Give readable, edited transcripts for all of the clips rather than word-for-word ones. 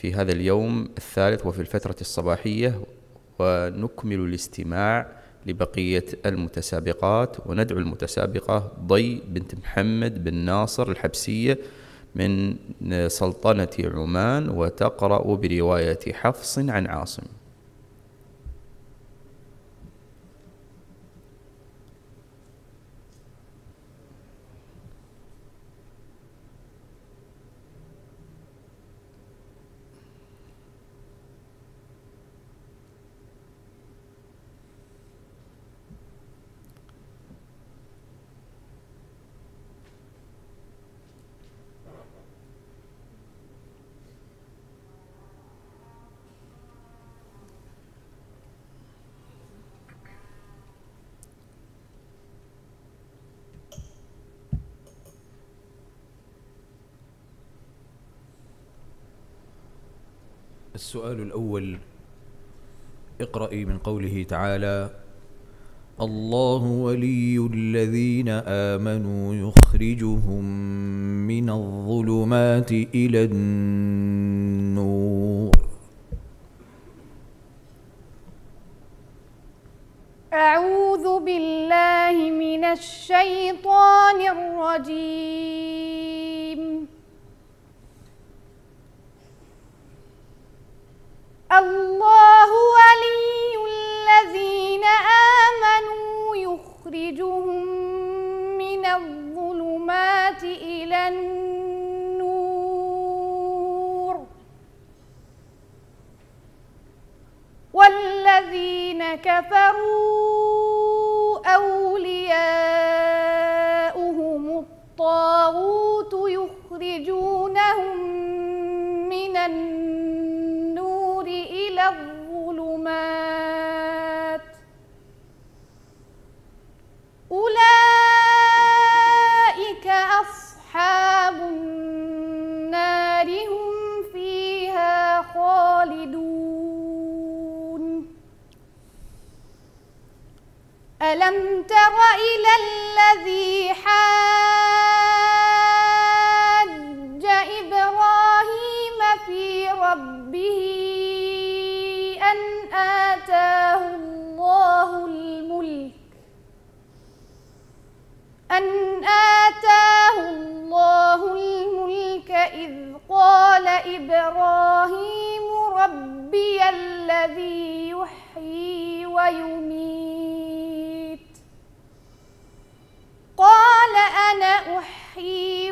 في هذا اليوم الثالث وفي الفترة الصباحية، ونكمل الاستماع لبقية المتسابقات، وندعو المتسابقة ضي بنت محمد بن ناصر الحبسية من سلطنة عمان، وتقرأ برواية حفص عن عاصم. السؤال الأول: اقرأي من قوله تعالى: الله ولي الذين آمنوا يخرجهم من الظلمات إلى النور. أعوذ بالله من الشيطان الرجيم. الله ولي الذين آمنوا يخرجهم من الظلمات إلى النور، والذين كفروا أولياؤهم الطاغوت يخرجونهم من النور إلى الظلمات، أولئك أصحاب النار هم فيها خالدون. ألم تر إلى الذي حاج إبراهيم في ربه أن آتاه الله الملك إذ قال إبراهيم ربي الذي يحيي ويميت، قال أنا أحيي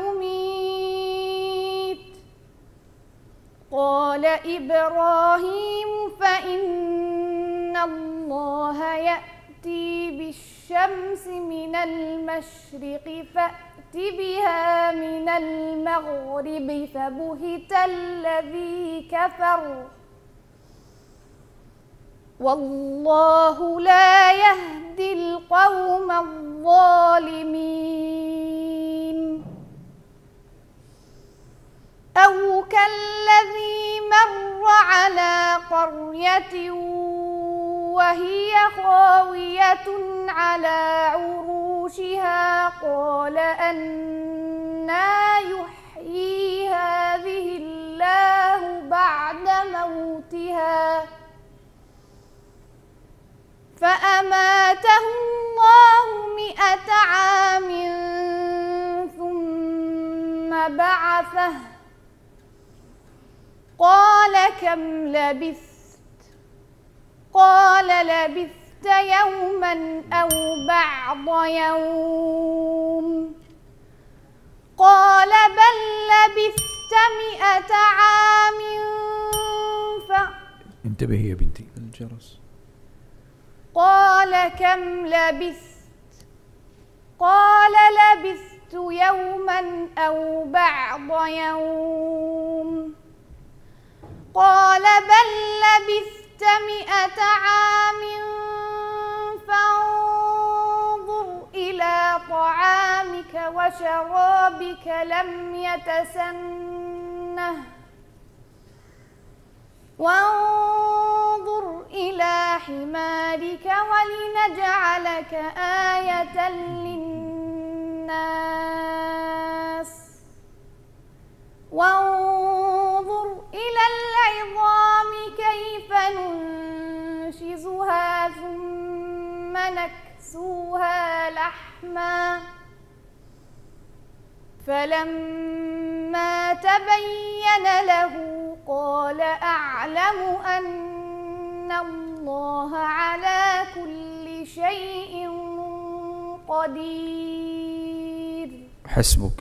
وأميت. قال إبراهيم فإن الله يأتي بالشمس من المشرق فأت بها من المغرب، فبهت الذي كفر والله لا يهدي القوم الظالمين. أو كالذي مر على قرية وهي خاوية على عروشها قال أنى يحيي هذه الله بعد موتها، فأماته الله 100 عام ثم بعثه، قال كم لبثت؟ قال لبثت يوما أو بعض يوم، قال بل لبثت 100 عام انتبهي يا بنتي الجرس. قال كم لبثت؟ قال لبثت يوما أو بعض يوم، قال بل لبثت 100 عام فانظر إلى طعامك وشرابك لم يتسنه، وانظر إلى حمارك ولنجعلك آية للناس، وانظر إلى نكسوها لحما فلما تبين له قال أعلم أن الله على كل شيء قدير. حسبك.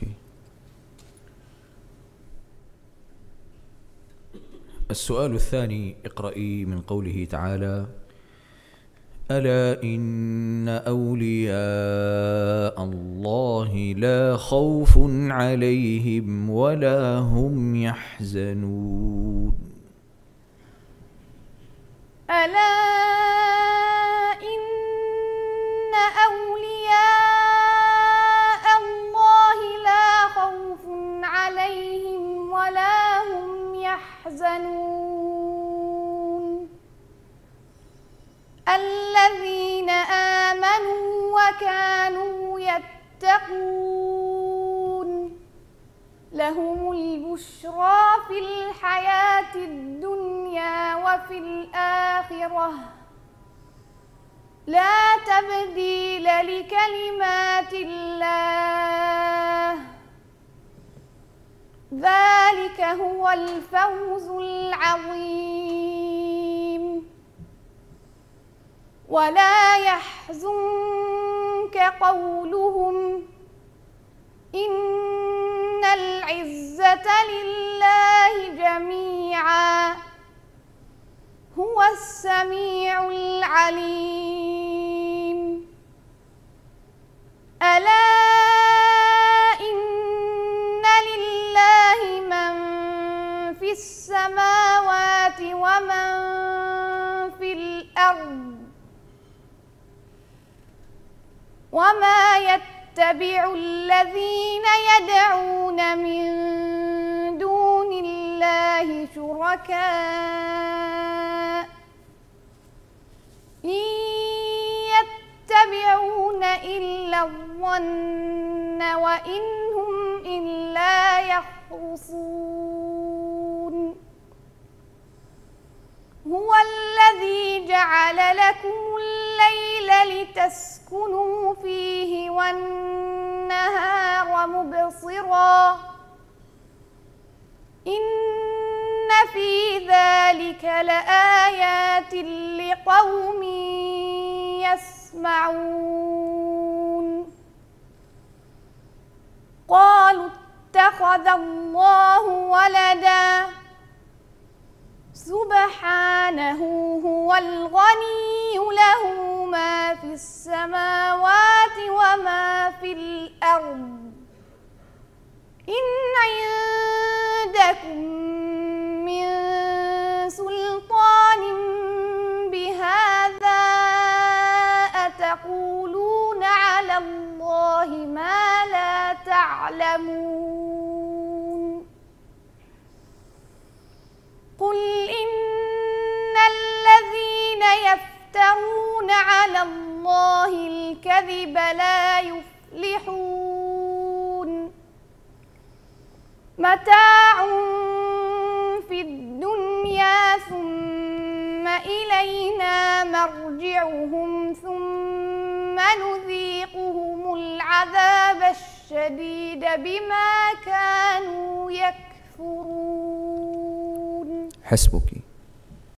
السؤال الثاني، اقرأي من قوله تعالى: ألا إن أولياء الله لا خوف عليهم ولا هم يحزنون. ألا إن أولياء الله لا خوف عليهم ولا هم يحزنون الذين آمنوا وكانوا يتقون لهم البشرى في الحياة الدنيا وفي الآخرة لا تبديل لكلمات الله ذلك هو الفوز العظيم. ولا يحزنك قولهم إن العزة لله جميعا هو السميع العليم. ألا إن لله من في السماوات ومن في الأرض وما يتبع الذين يدعون من دون الله شركاء إن يتبعون إلا الظن وإن هم إلا يخرصون. هو الذي جعل لكم الليل لتسكنوا فيه والنهار مبصرا إن في ذلك لآيات لقوم يسمعون. قالوا اتخذ الله ولدا سبحانه هو الغني له ما في السماوات وما في الأرض إن عندكم من سلطان بهذا أتقولون على الله ما لا تعلمون. قل إن الذين يفترون على الله الكذب لا يفلحون. متاع في الدنيا ثم إلينا مرجعهم ثم نذيقهم العذاب الشديد بما كانوا يكفرون. حسبك.